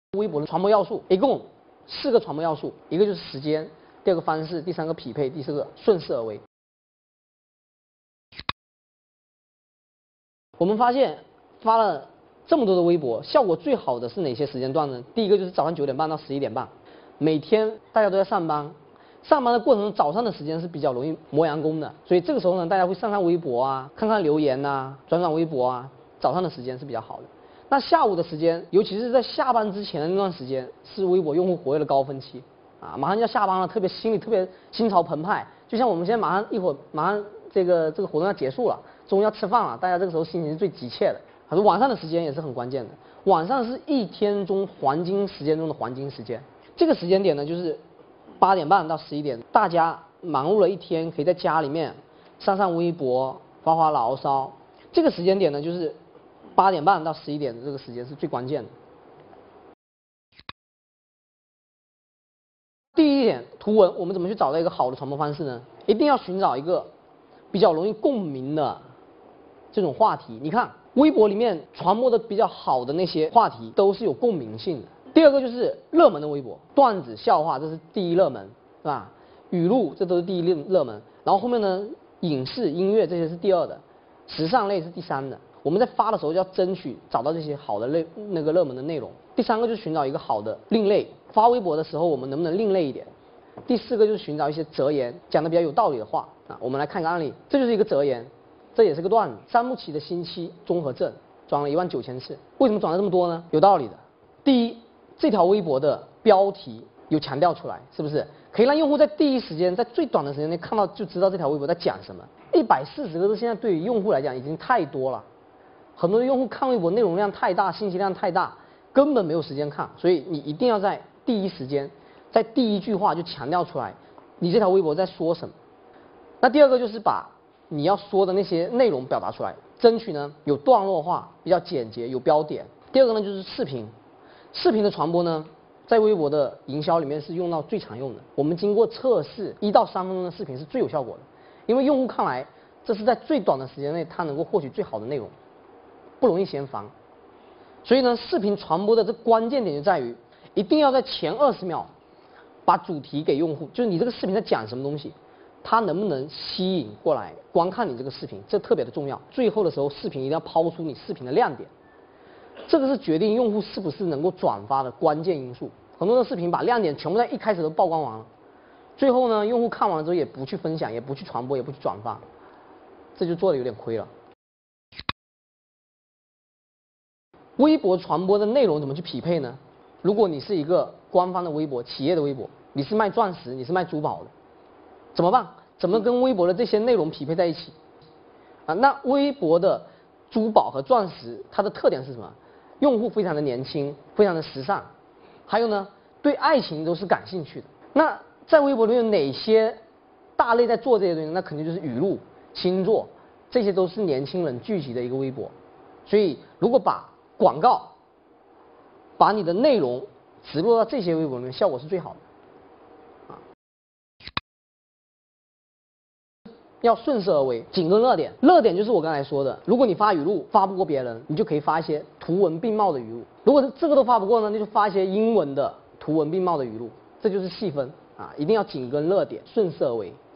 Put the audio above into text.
微博的传播要素，一共4个传播要素，一个就是时间，第二个方式，第三个匹配，第四个顺势而为。我们发现发了这么多的微博，效果最好的是哪些时间段呢？第一个就是早上9点半到11点半，每天大家都在上班，上班的过程中早上的时间是比较容易磨洋工的，所以这个时候呢，大家会上微博啊，看看留言呐，转微博啊，早上的时间是比较好的。那下午的时间，尤其是在下班之前的那段时间，是微博用户活跃的高峰期啊，马上就要下班了，特别心里特别心潮澎湃，就像我们现在马上这个活动要结束了，中午要吃饭了，大家这个时候心情是最急切的。还是晚上的时间也是很关键的，晚上是一天中黄金时间中的黄金时间。这个时间点呢，就是8点半到11点，大家忙碌了一天，可以在家里面上微博，发牢骚。这个时间点呢，就是8点半到11点的这个时间是最关键的。第一点，图文，我们怎么去找到一个好的传播方式呢？一定要寻找一个比较容易共鸣的这种话题。你看，微博里面传播的比较好的那些话题都是有共鸣性的。第二个就是热门的微博，段子、笑话这是第一热门，是吧？语录这都是第一热门，然后后面呢，影视、音乐这些是第二的，时尚类是第三的。我们在发的时候就要争取找到这些好的那个热门的内容。第三个就是寻找一个好的另类，发微博的时候我们能不能另类一点？第四个就是寻找一些哲言，讲的比较有道理的话啊。我们来看个案例，这就是一个哲言，这也是个段子。三步棋的星期综合症转了19000次，为什么转了这么多呢？有道理的。第一，这条微博的标题有强调出来，是不是可以让用户在第一时间，在最短的时间内看到就知道这条微博在讲什么？140个字现在对于用户来讲已经太多了，很多用户看微博内容量太大，信息量太大，根本没有时间看，所以你一定要在第一时间，在第一句话就强调出来，你这条微博在说什么。那第二个就是把你要说的那些内容表达出来，争取呢有段落化，比较简洁，有标点。第二个呢就是视频，视频的传播呢，在微博的营销里面是用到最常用的。我们经过测试，1到3分钟的视频是最有效果的，因为用户看来这是在最短的时间内他能够获取最好的内容，不容易嫌烦。所以呢，视频传播的这关键点就在于，一定要在前20秒把主题给用户，就是你这个视频在讲什么东西，它能不能吸引过来观看你这个视频，这特别的重要。最后的时候，视频一定要抛出你视频的亮点，这个是决定用户是不是能够转发的关键因素。很多的视频把亮点全部在一开始都曝光完了，最后呢，用户看完之后也不去分享，也不去传播，也不去转发，这就做的有点亏了。微博传播的内容怎么去匹配呢？如果你是一个官方的微博，企业的微博，你是卖钻石，你是卖珠宝的，怎么办？怎么跟微博的这些内容匹配在一起？啊，那微博的珠宝和钻石，它的特点是什么？用户非常的年轻，非常的时尚，还有呢，对爱情都是感兴趣的。那在微博里面有哪些大类在做这些东西？那肯定就是语录、星座，这些都是年轻人聚集的一个微博。所以，如果把广告，把你的内容植入到这些微博里面，效果是最好的。啊，要顺势而为，紧跟热点。热点就是我刚才说的，如果你发语录发不过别人，你就可以发一些图文并茂的语录；如果这个都发不过呢，那就发一些英文的图文并茂的语录。这就是细分啊，一定要紧跟热点，顺势而为。